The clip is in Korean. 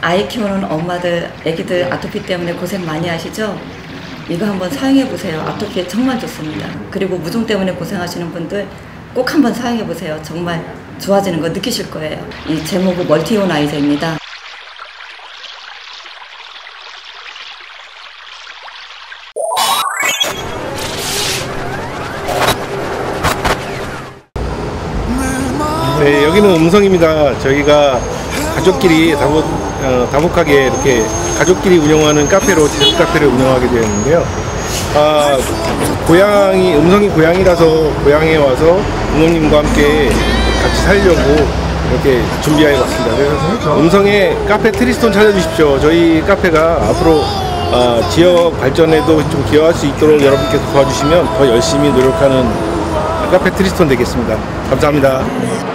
아이 키우는 엄마들, 애기들 아토피 때문에 고생 많이 하시죠? 이거 한번 사용해 보세요. 아토피에 정말 좋습니다. 그리고 무좀 때문에 고생하시는 분들 꼭 한번 사용해 보세요. 정말 좋아지는 거 느끼실 거예요. 이 제목은 멀티오나이저입니다. 네, 여기는 음성입니다. 저희가 가족끼리 다복하게 이렇게 가족끼리 운영하는 카페로 제습 카페를 운영하게 되었는데요. 음성이 고향이라서 고향에 와서 부모님과 함께 같이 살려고 이렇게 준비해 봤습니다. 그래서 음성에 카페 트리스톤 찾아주십시오. 저희 카페가 앞으로 지역 발전에도 좀 기여할 수 있도록 여러분께서 도와주시면 더 열심히 노력하는 카페 트리스톤 되겠습니다. 감사합니다.